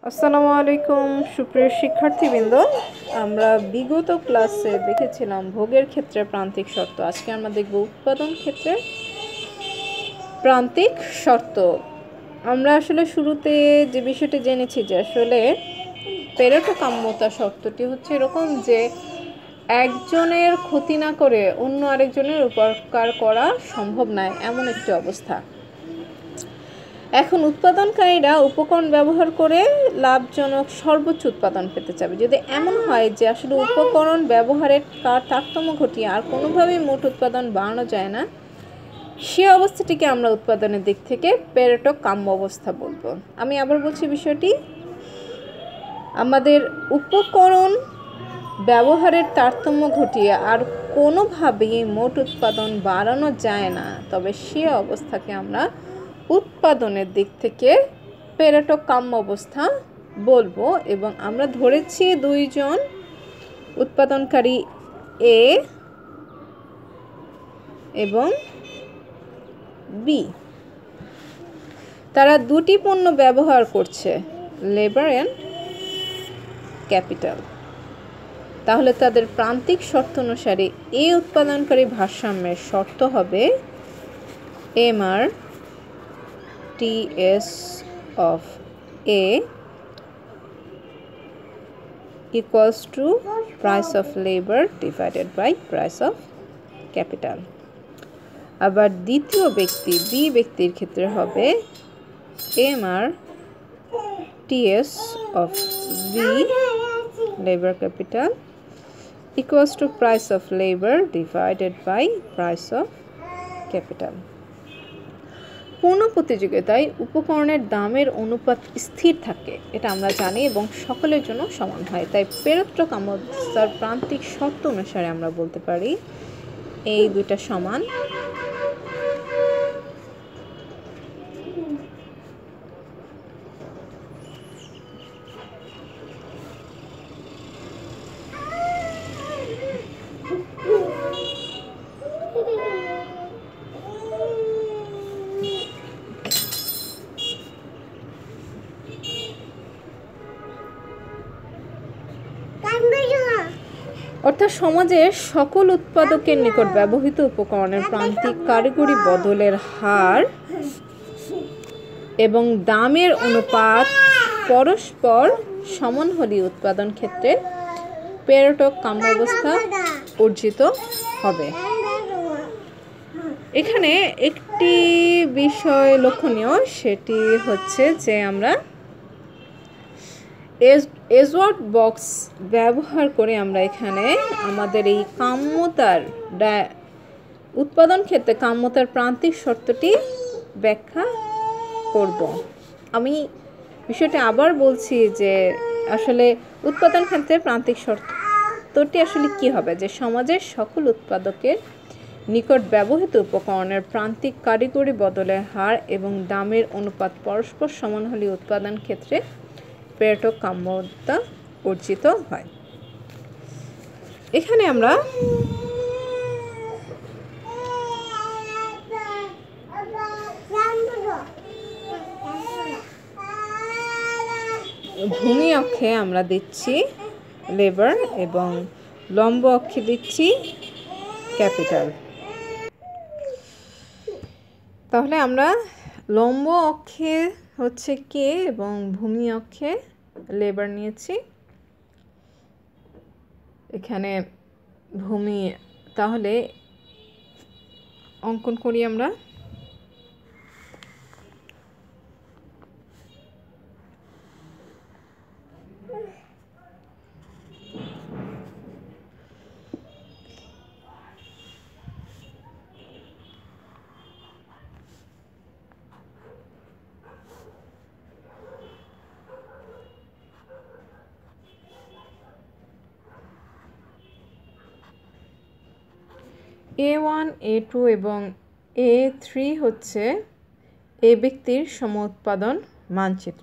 আসসালামু আলাইকুম সুপ্রিয় শিক্ষার্থীবৃন্দ। আমরা বিগত ক্লাসে দেখেছিলাম ভোগের ক্ষেত্রে প্রান্তিক শর্ত। আজকে আমরা দেখব উৎপাদন ক্ষেত্রে প্রান্তিক শর্ত। আমরা আসলে শুরুতে যে বিষয়টি জেনেছি যে আসলে পেরেটো কাম্যতা শর্তটি হচ্ছে এরকম যে একজনের ক্ষতি না করে অন্য আরেকজনের উপকার করা সম্ভব নয়, এমন একটি অবস্থা। এখন উৎপাদনকারীরা উপকরণ ব্যবহার করে লাভজনক সর্বোচ্চ উৎপাদন পেতে চাবে। যদি এমন হয় যে আসলে উপকরণ ব্যবহারের তারতম্য ঘটিয়ে আর কোনোভাবেই মোট উৎপাদন বাড়ানো যায় না, সে অবস্থাটিকে আমরা উৎপাদনের দিক থেকে পেরেটো কাম্য অবস্থা বলবো। আমি আবার বলছি বিষয়টি, আমাদের উপকরণ ব্যবহারের তারতম্য ঘটিয়ে আর কোনোভাবেই মোট উৎপাদন বাড়ানো যায় না, তবে সে অবস্থাকে আমরা উৎপাদনের দিক থেকে পেরেটো কাম্য অবস্থা বলবো। এবং আমরা ধরেছি দুইজন উৎপাদনকারী এ এবং বি, তারা দুটি পণ্য ব্যবহার করছে, লেবার অ্যান্ড ক্যাপিটাল। তাহলে তাদের প্রান্তিক শর্ত অনুসারে এ উৎপাদনকারী ভারসাম্যের শর্ত হবে MR TS of A equals to price of labor divided by price of capital. আবার দ্বিতীয় ব্যক্তি বি ব্যক্তির ক্ষেত্রে হবে MR TS of B labor capital equals to price of labor divided by price of capital. পূর্ণ প্রতিযোগিতায় উপকরণের দামের অনুপাত স্থির থাকে, এটা আমরা জানি, এবং সকলের জন্য সমান হয়। তাই পেরেটো কাম্যতার প্রান্তিক শর্ত অনুসারে আমরা বলতে পারি এই দুইটা সমান। অর্থাৎ সমাজের সকল উৎপাদকের নিকট ব্যবহৃত উপকরণের প্রান্তিক কারিগরি বদলের হার এবং দামের অনুপাত পরস্পর সমান হলে উৎপাদন ক্ষেত্রে পেরেটো কাম্য অবস্থা অর্জিত হবে। এখানে একটি বিষয় লক্ষণীয়, সেটি হচ্ছে যে আমরা এজওয়ার্ড বক্স ব্যবহার করে আমরা এখানে আমাদের এই কাম্যতার উৎপাদন ক্ষেত্রে কাম্যতার প্রান্তিক শর্তটি ব্যাখ্যা করব। আমি বিষয়টি আবার বলছি যে আসলে উৎপাদন ক্ষেত্রে প্রান্তিক শর্তটি আসলে কি হবে, যে সমাজের সকল উৎপাদকের নিকট ব্যবহৃত উপকরণের প্রান্তিক কারিগরি বদলের হার এবং দামের অনুপাত পরস্পর সমান হলে উৎপাদন ক্ষেত্রে পেরেটো কাম্যতা অর্জিত হয়। এখানে আমরা ভূমি অক্ষে আমরা দিচ্ছি লেবার এবং লম্ব অক্ষে দিচ্ছি ক্যাপিটাল। তাহলে আমরা লম্ব অক্ষে হচ্ছে কে এবং ভূমি অক্ষে লেবার নিয়েছি। এখানে ভূমি, তাহলে অঙ্কন করি আমরা। A1, A2 এবং A3 হচ্ছে এ ব্যক্তির সম উৎপাদন মানচিত্র।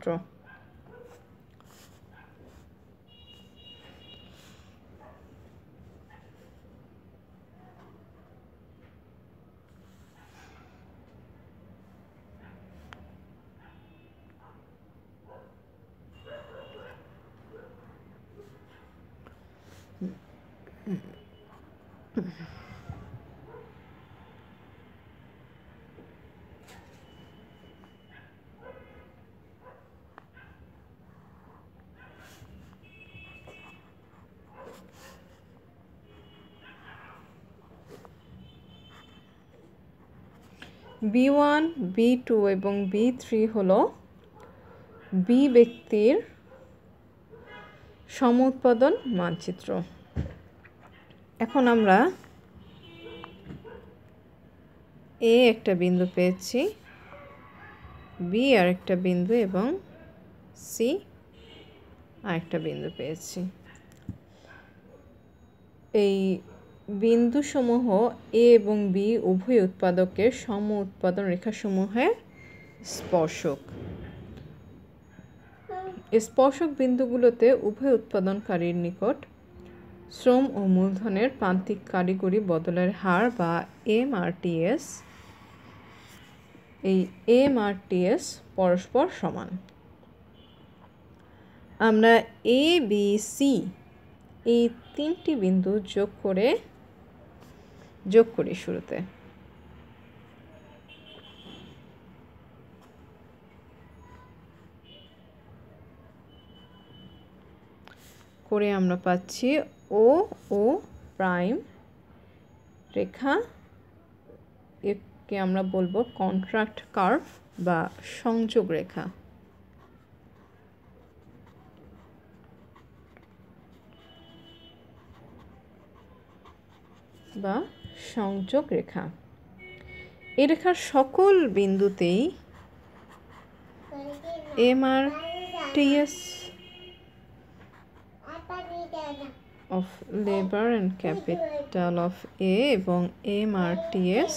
B1, B2 এবং B3 হলো বি ব্যক্তির সমউৎপাদন মানচিত্র। এখন আমরা এ একটা বিন্দু পেয়েছি, বি আর একটা বিন্দু এবং সি আরেকটা বিন্দু পেয়েছি। এই বিন্দুসমূহ এ এবং বি উভয় উৎপাদকের সম উৎপাদন রেখাসমূহের স্পর্শক। স্পর্শক বিন্দুগুলোতে উভয় উৎপাদনকারীর নিকট শ্রম ও মূলধনের প্রান্তিক কারিগরি বদলের হার বা MRTS, এই MRTS পরস্পর সমান। আমরা এ বি সি এই তিনটি বিন্দু যোগ করি শুরুতে। করে আমরা পাচ্ছি ও প্রাইম রেখা, একে আমরা বলবো কন্ট্রাক্ট কার্ভ বা সংযোগ রেখা। এই রেখার সকল বিন্দুতেই MRTS of labor and capital of A এবং MRTS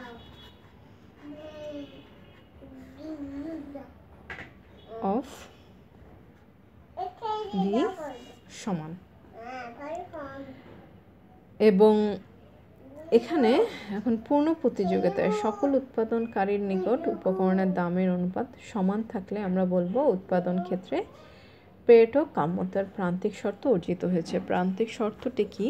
of B সমান। এবং এখানে এখন পূর্ণ প্রতিযোগিতায় সকল উৎপাদনকারীর নিকট উপকরণের দামের অনুপাত সমান থাকলে আমরা বলবো উৎপাদন ক্ষেত্রে পেরেটো কাম্যতার প্রান্তিক শর্ত অর্জিত হয়েছে। প্রান্তিক শর্তটি কি?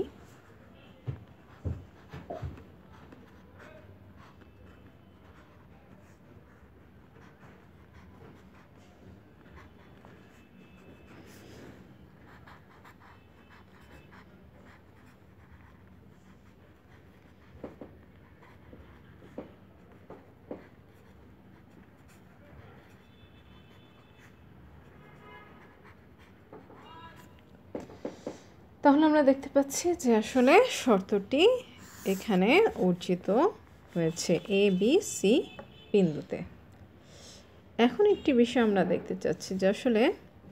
তাহলে আমরা দেখতে পাচ্ছি যে আসলে শর্তটি এখানে অর্জিত হয়েছে এ বি সি বিন্দুতে। এখন একটি বিষয় আমরা দেখতে চাচ্ছি যে আসলে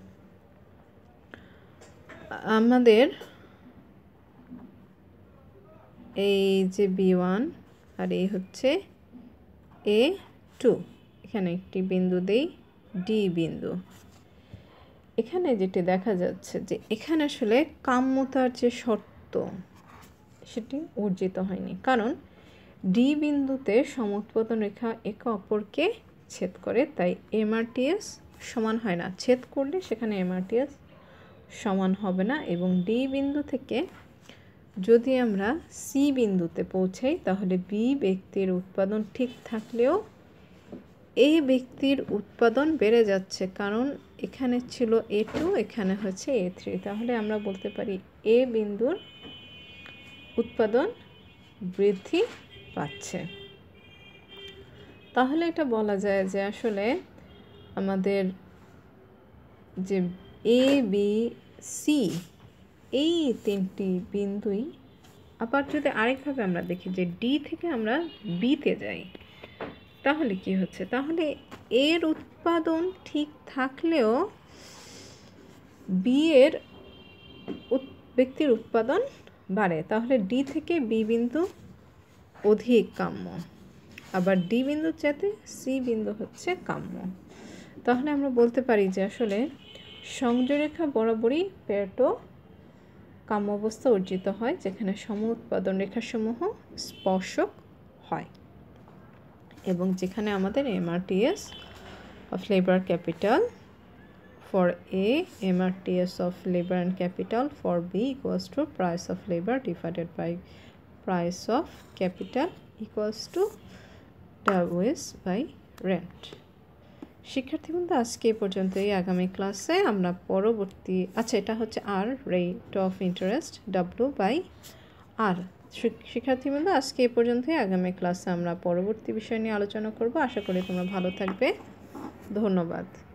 আমাদের এই যে B1 আর এই হচ্ছে A2, এখানে একটি বিন্দু দেই ডি বিন্দু। এখানে যেটি দেখা যাচ্ছে যে এখানে আসলে কাম্যতার যে শর্ত সেটি অর্জিত হয়নি, কারণ ডি বিন্দুতে সমউৎপাদন রেখা একে অপরকে ছেদ করে, তাই MRTS সমান হয় না। ছেদ করলে সেখানে MRTS সমান হবে না। এবং ডি বিন্দু থেকে যদি আমরা সি বিন্দুতে পৌঁছাই তাহলে বি ব্যক্তির উৎপাদন ঠিক থাকলেও এ ব্যক্তির উৎপাদন বেড়ে যাচ্ছে, কারণ এখানে ছিল A2, এখানে হচ্ছে A3। তাহলে আমরা বলতে পারি এ বিন্দুর উৎপাদন বৃদ্ধি পাচ্ছে। তাহলে এটা বলা যায় যে আসলে আমাদের যে এ বি সি এই তিনটি বিন্দুই, আবার যদি আরেকভাবে আমরা দেখি যে ডি থেকে আমরা বিতে যাই তাহলে কি হচ্ছে, তাহলে এর উৎপাদন ঠিক থাকলেও বি এর ব্যক্তির উৎপাদন বাড়ে। তাহলে ডি থেকে বি বিন্দু অধিক কাম্য, আবার ডি বিন্দুর চাইতে সি বিন্দু হচ্ছে কাম্য। তাহলে আমরা বলতে পারি যে আসলে সংযোগরেখা বরাবরই পেরেটো কাম্য অবস্থা অর্জিত হয়, যেখানে সম উৎপাদন রেখাসমূহ স্পর্শক হয় এবং যেখানে আমাদের MRTS of labour capital for A, MRTS of labor and capital. For B equals to price of labor divided by price of capital equals to WS by rent. শিক্ষার্থী বন্ধু আজকে এই পর্যন্তই। আগামী ক্লাসে আমরা পরবর্তী এটা হচ্ছে r rate of interest W by r. শিক্ষার্থী বন্ধু আজকে এই পর্যন্তই। আগামী ক্লাসে আমরা পরবর্তী বিষয় নিয়ে আলোচনা করব। আশা করি তোমরা ভালো থাকবে। ধন্যবাদ।